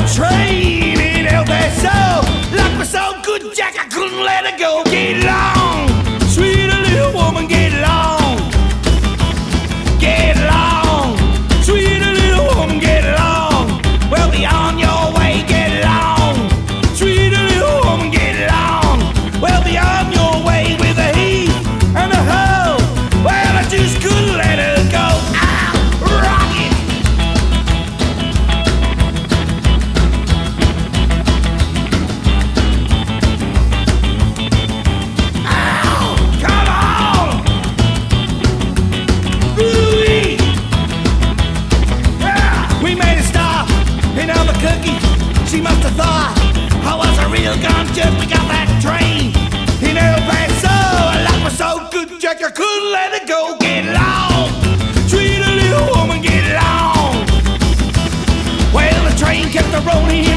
train in El Paso. Luck was so good, Jack, I couldn't let it go. Get long, sweet little woman, get long. Get long, sweet little woman, get long. Well, be on your way, get long. Sweet little woman, get long. Well, be on your way with a heave and a hoe. Well, I just couldn't let her go. Ah, Rockin'. Ow, come on. Ooh-wee. Yeah. We made a stop in Albuquerque. She must have thought I was a real gun jerk. We got that train in El Paso. Life was so good, Jack, I couldn't let it go. Get long, sweet little woman, get long. Well, the train kept a rolling